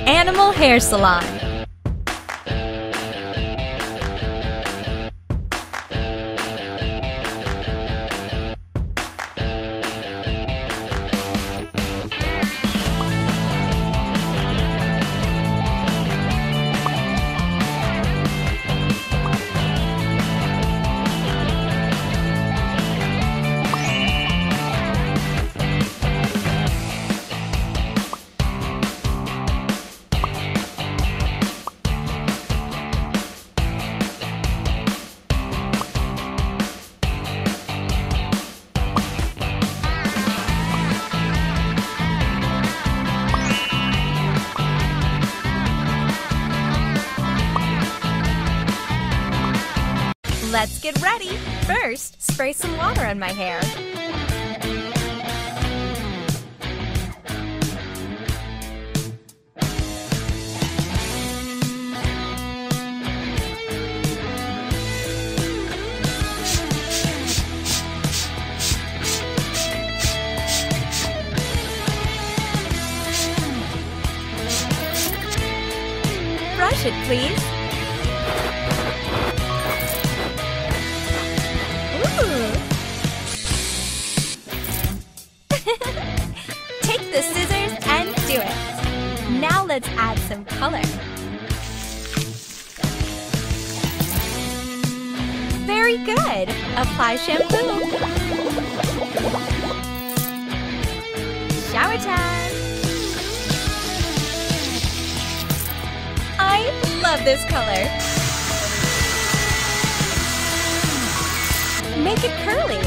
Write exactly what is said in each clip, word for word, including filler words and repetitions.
Animal Hair Salon. Let's get ready. First, spray some water on my hair. Brush it, please. Take the scissors and do it. Now let's add some color. Very good. Apply shampoo. Shower time. I love this color. Make it curly.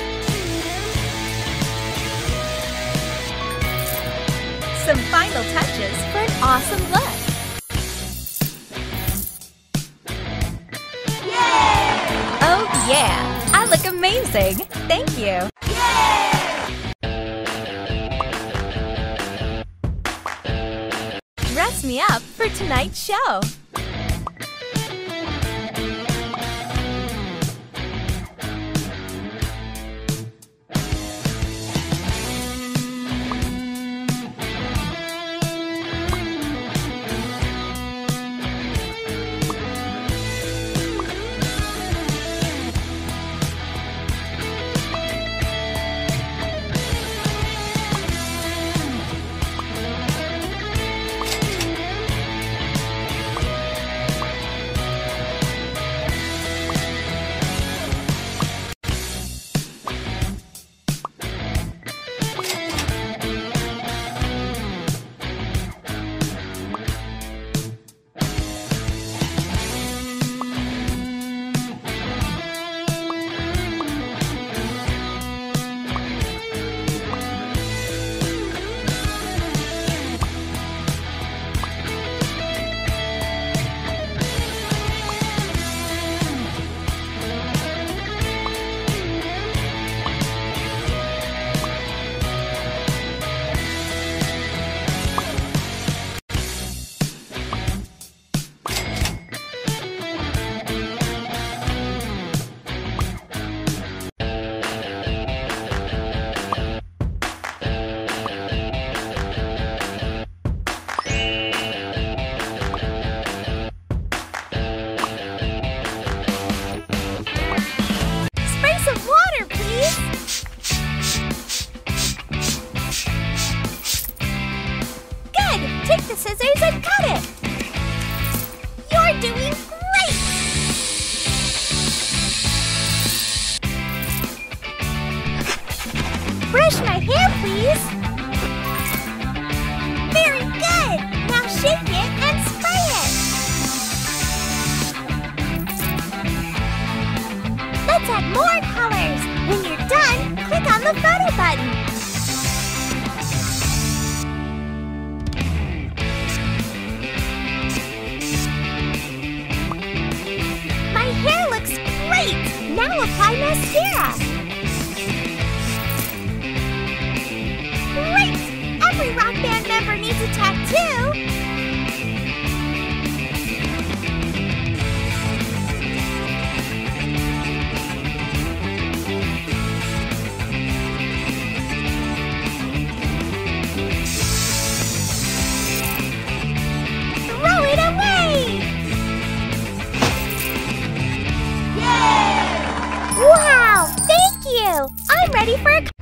Some final touches for an awesome look. Yay! Oh yeah, I look amazing. Thank you. Yay! Dress me up for tonight's show. Take the scissors and cut it! You're doing great! Brush my hair, please! Very good! Now shake it and spray it! Let's add more colors! When you're done, click on the photo button! Hair looks great! Now apply mascara! Great! Every rock band member needs a tattoo! I'm ready for a...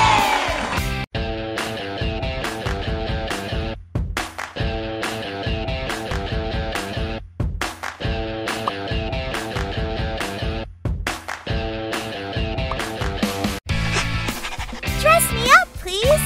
Dress me up, please!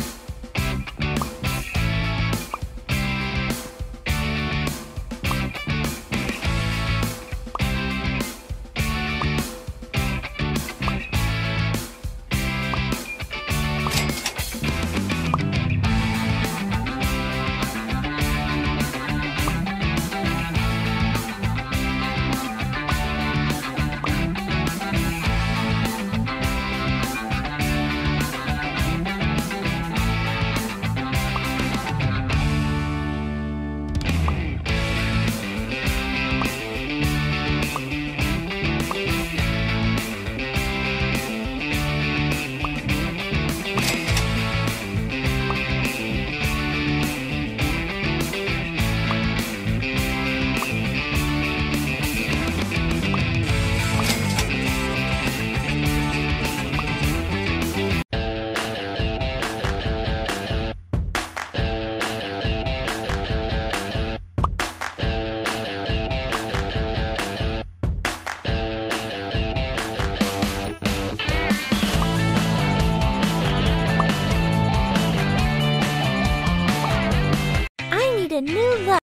A new look.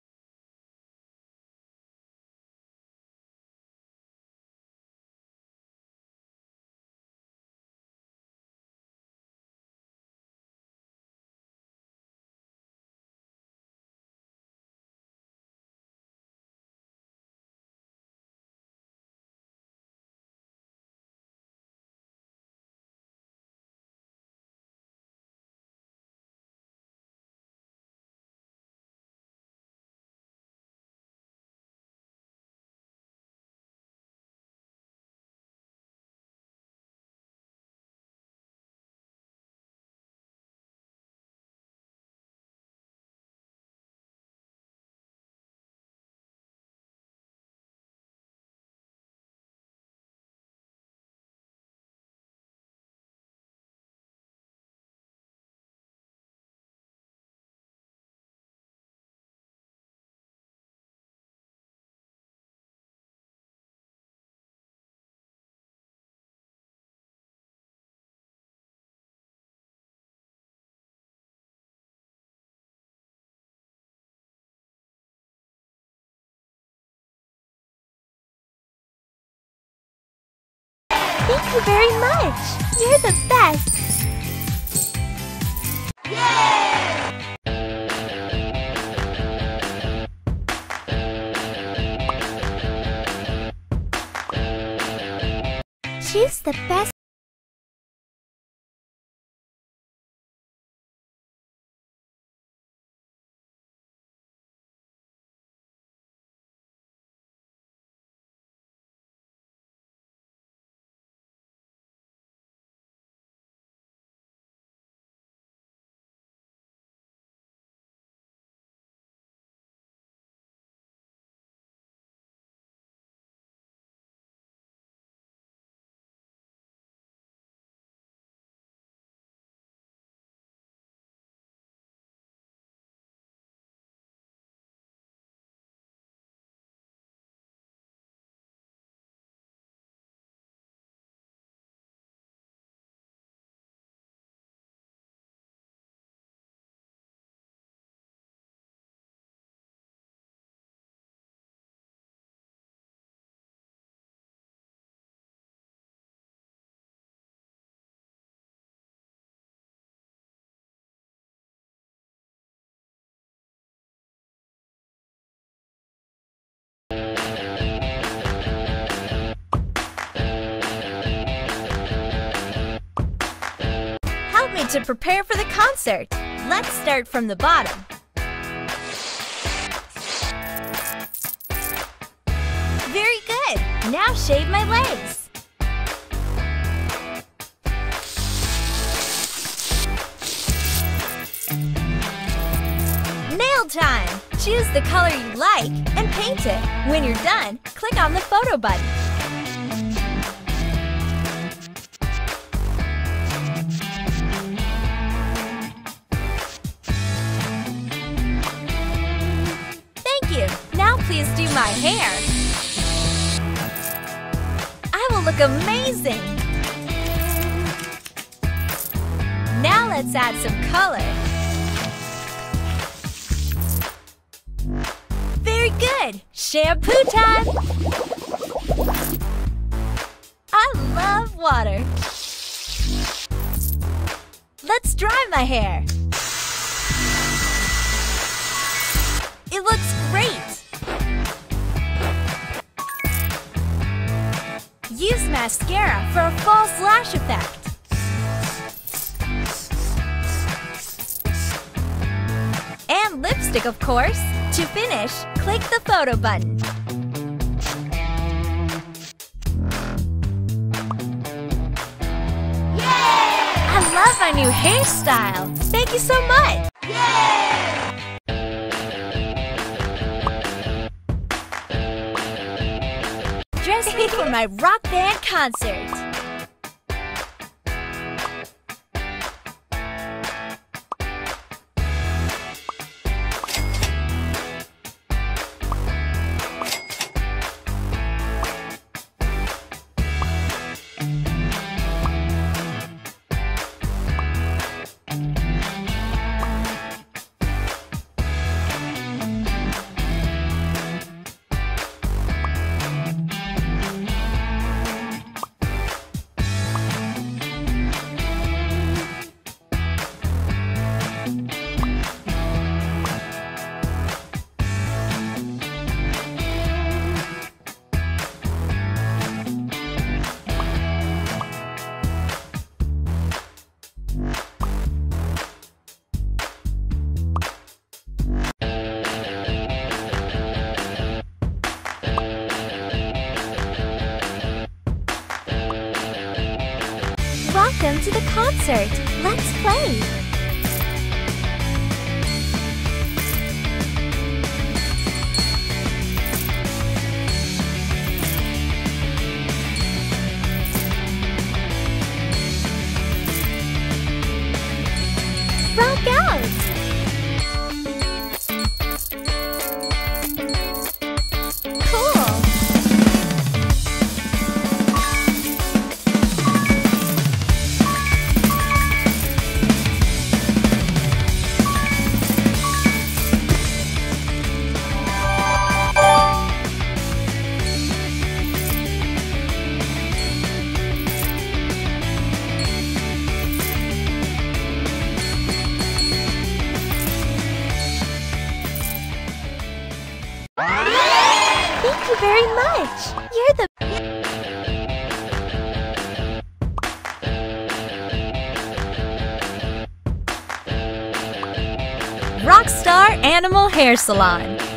Thank you very much! You're the best! Yay! She's the best! Help me to prepare for the concert. Let's start from the bottom. Very good. Now shave my legs. Nail time! Choose the color you like and paint it. When you're done, click on the photo button. hair. I will look amazing! Now let's add some color. Very good! Shampoo time! I love water. Let's dry my hair. It looks great! Use mascara for a false lash effect. And lipstick, of course. To finish, click the photo button. Yay! I love my new hairstyle. Thank you so much. Yay! Dress me for my rock band concert. Welcome to the concert. Let's play. Rock out. Thank you very much. You're the Star Animal Hair Salon.